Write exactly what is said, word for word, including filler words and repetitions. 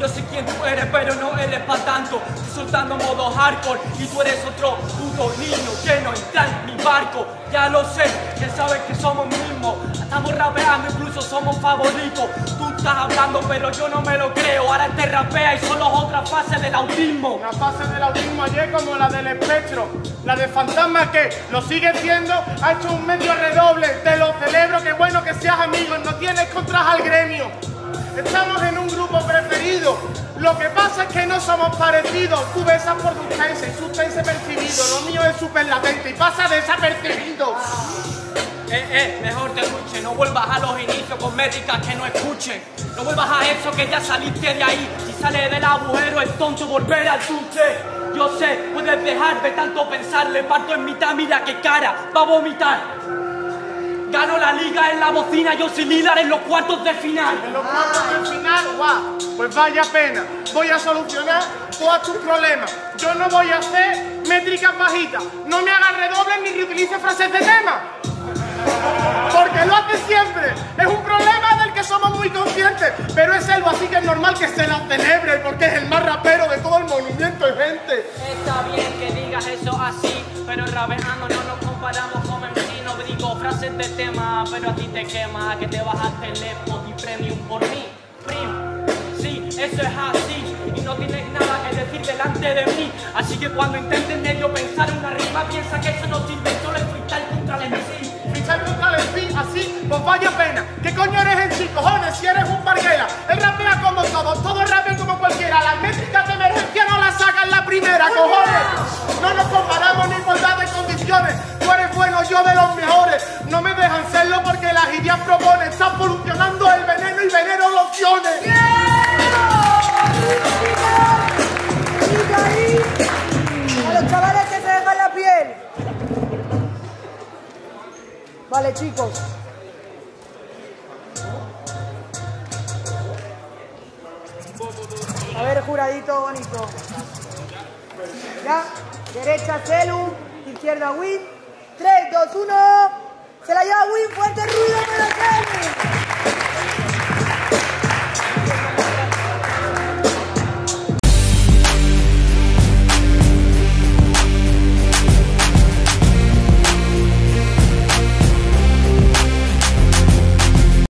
Yo sé quién tú eres, pero no eres pa' tanto. Estoy soltando modo hardcore y tú eres otro puto niño que no entra en mi barco. Ya lo sé, que sabes que somos mismos. Estamos rapeando, incluso somos favoritos. Tú estás hablando, pero yo no me lo creo. Ahora te rapea y solo es otra fase del autismo. Una fase del autismo ayer como la del espectro. La de fantasma que lo sigue siendo, ha hecho un medio redoble. Te lo celebro, qué bueno que seas amigo. No tienes contras al gremio. Estamos en un grupo preferido. Lo que pasa es que no somos parecidos. Tú besas por suspense y suspense percibido. Lo mío es súper latente y pasa desapercibido. Eh, eh, mejor te escuche. No vuelvas a los inicios con métricas que no escuchen. No vuelvas a eso que ya saliste de ahí. Si sales del agujero es tonto volver al tunche. Yo sé, puedes dejar de tanto pensar. Le parto en mitad, mira qué cara, va a vomitar. Gano la liga en la bocina, yo soy líder en los cuartos de final. En los cuartos de final, guau, pues vaya pena. Voy a solucionar todos tus problemas. Yo no voy a hacer métricas bajitas. No me hagas redobles ni reutilice frases de tema. Porque lo hace siempre. Es un problema del que somos muy conscientes. Pero es algo así que es normal que se la celebre. Porque es el más rapero de todo el movimiento de gente. Está bien que digas eso así, pero rapeando no nos comparamos con M C. No digo frases de tema, pero a ti te quema que te bajaste el Spotify Premium por mí. Prim, sí, eso es así. Y no tienes nada que decir delante de mí. Así que cuando intentes medio pensar una rima, piensa que eso no sirve, solo es freestyle contra el M C. Freestyle contra el M C, así, pues vaya pena. ¿Qué coño eres en sí, cojones, si eres un parguela? Él rapea como todos, todos rapean como cualquiera. Las métricas de emergencia no las sacan la primera, cojones. No nos comparamos ni igualdad de condiciones. Tú eres bueno, yo de los mejores. No me dejan serlo porque las ideas proponen. Estás polucionando el veneno y veneno lociones. A los chavales que se dejan la piel. Vale, chicos. A ver, juradito bonito. Ya, derecha Celu, izquierda Win. tres, dos, uno. Se la lleva Win, fuerte ruido para Celu.